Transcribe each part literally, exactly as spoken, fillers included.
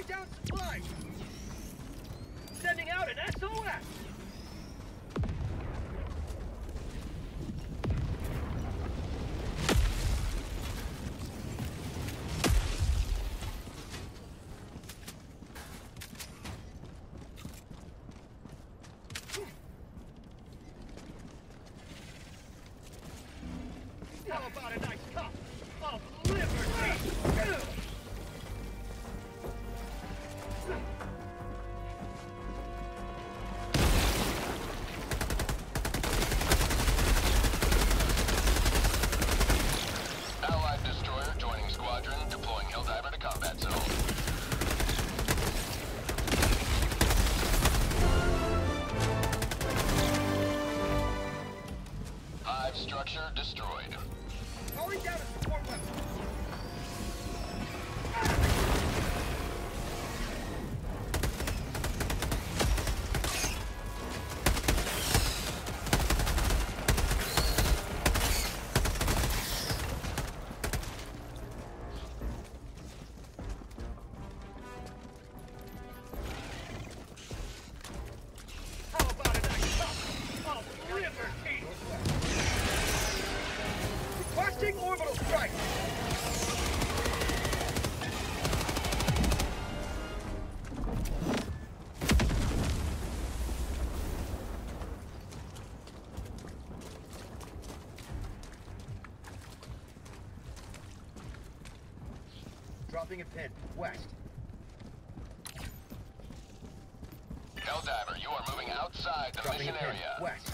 down supplies! Sending out an S O S! How about a nice cup of liberty? Allied destroyer joining squadron, deploying HellDiver to combat zone. Hive structure destroyed. Calling down a support weapon. How about a nice cup of liberty? Requesting orbital strike! Dropping a pin, west. HellDiver, you are moving outside the Dropping a mission pin, area. west.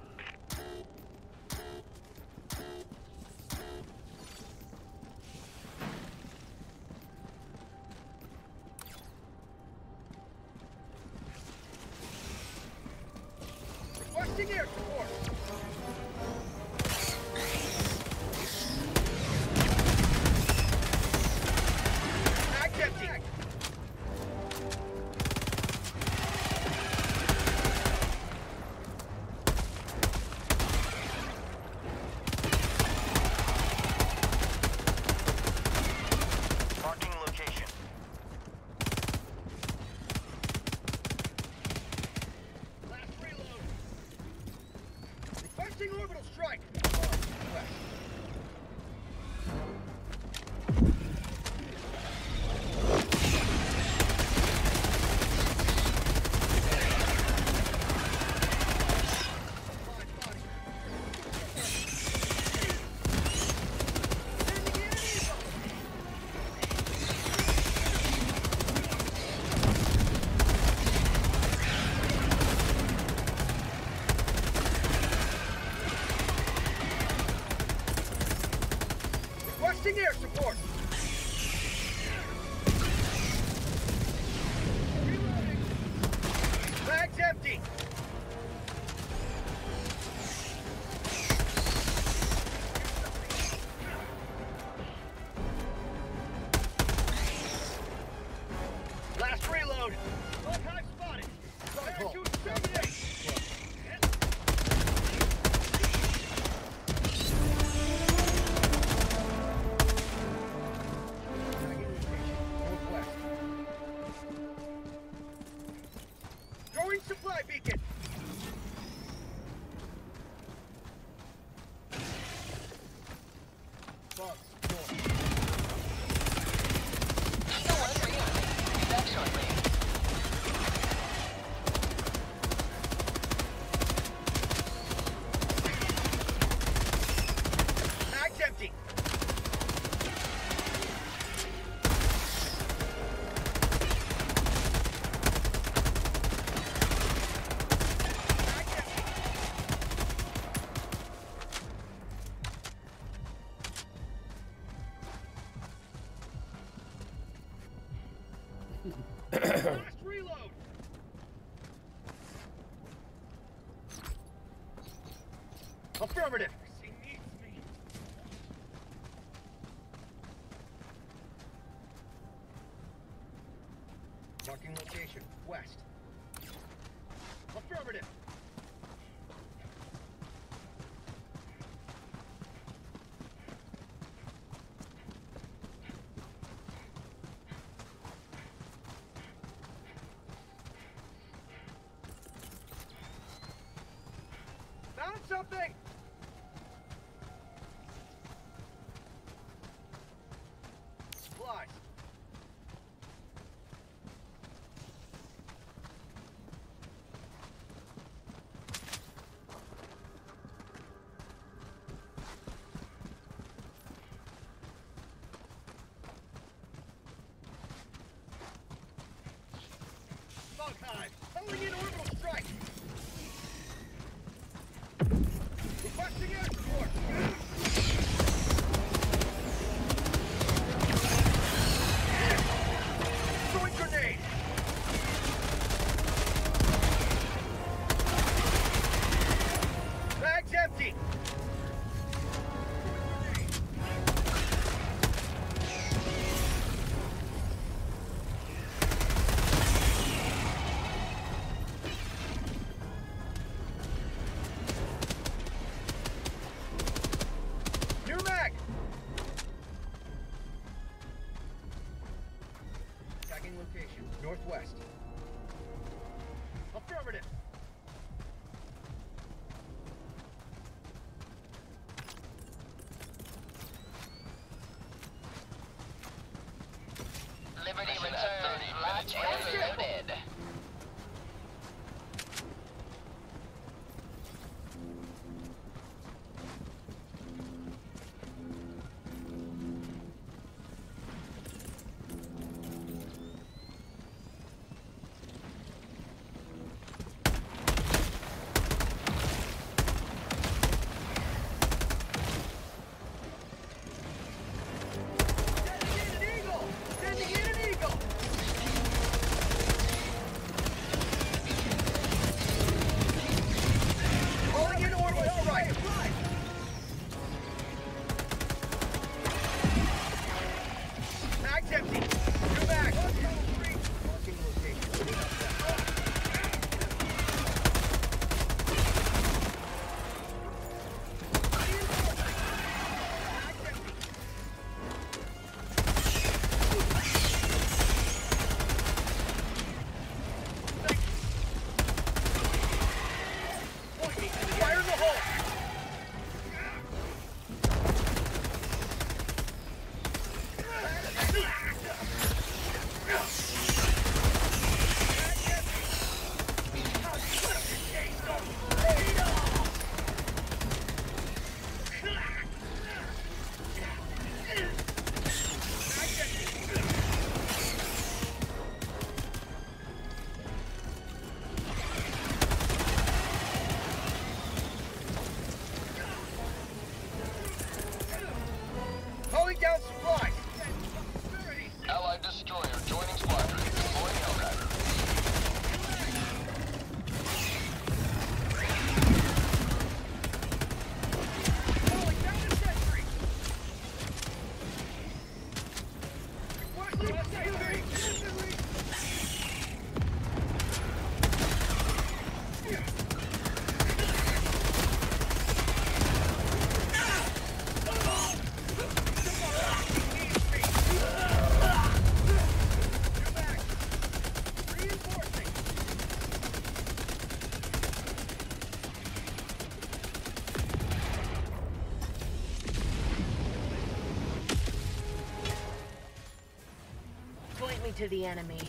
Requesting air support! Mag's empty! Marking location. Last reload! Requesting orbital strike! West. Requesting air support! Reloading! Bag's empty! Last reload! Archive spotted! Prepare to exterminate! Northwest. Throwing supply beacon! Bugs, north. No one for you. Be back shortly. Mag's empty! Mag's empty! Last reload! Affirmative! He needs me. Marking location, west. Affirmative! something! Supplies. Bug hive. Holding in orbital strike. Requesting air support. Throwing grenade. Bag's empty. New mag. Tagging location, northwest. Affirmative. Liberty Mission at return. thirty Locked minutes and loaded. Sending in an eagle! Sending in an eagle! Calling in orbital strike! Mag's empty! New mag! Marking location. Mag's empty! Fire in the hole! Calling down supplies! Allied destroyer joining squadron. Deploying HellDivers. Calling down a sentry! Requesting a sentry! Reinforcing! Point me to the enemy.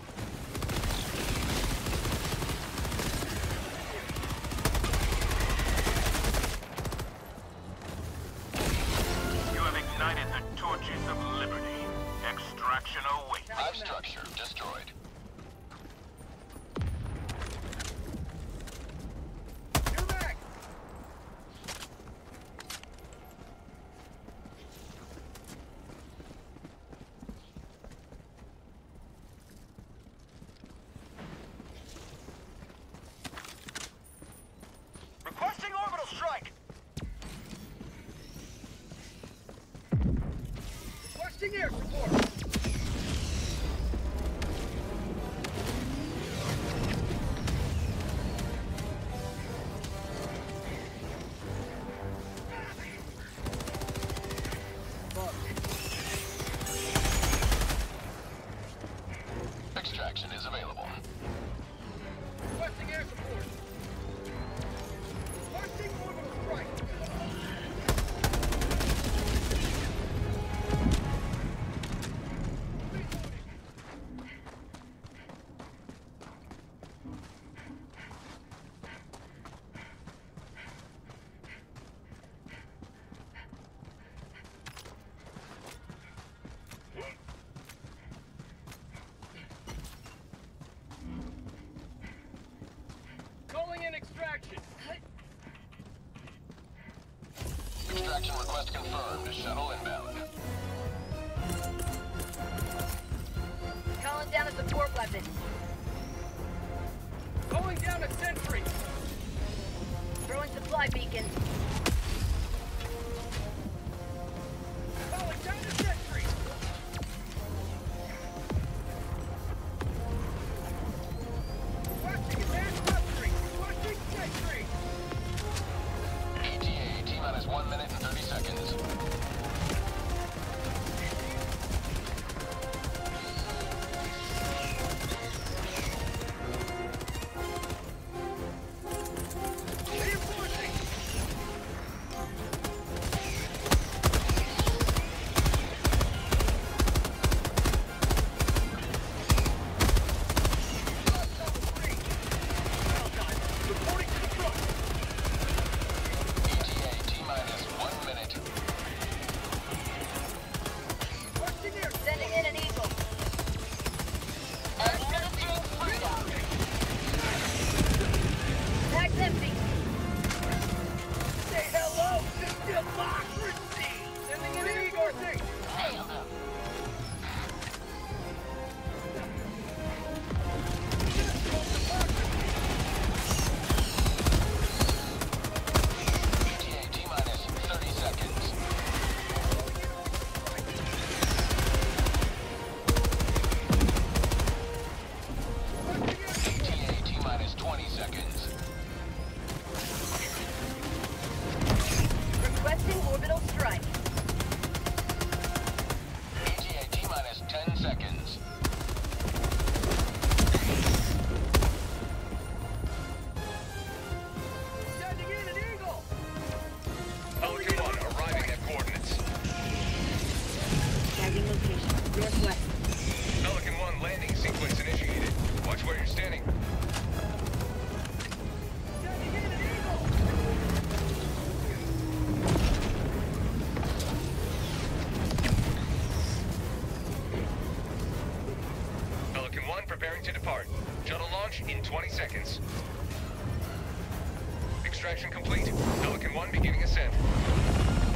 You have ignited the torches of liberty. Extraction awaits. Hive structure destroyed. New mag! Requesting orbital strike! Requesting air support! Extraction is available. Requesting air support! Requesting orbital direction. Extraction request confirmed. Shuttle inbound. Calling down a support weapon. Going down a sentry. Throwing supply beacon. Calling down a sentry. Watching advanced sentry. Watching sentry. E T A, T-minus one minute and thirty seconds. Reinforcing. Level three. Well done. Reporting to the front. E T A, T-minus one minute. Watching near. Sending in an eagle. Administering freedom. Tag's empty. Say hello to democracy. Sending in an eagle. Nailed him. E T A, T-minus thirty seconds. E T A, T-minus twenty seconds. Requesting orbital strike. E T A, T-minus ten seconds. Sending in an eagle. Pelican one arriving at coordinates. Tagging location. Northwest. Pelican one landing sequence initiated. Watch where you're standing. Sending in an eagle. Pelican one preparing to depart. Shuttle launch in twenty seconds. Extraction complete. Pelican one beginning ascent.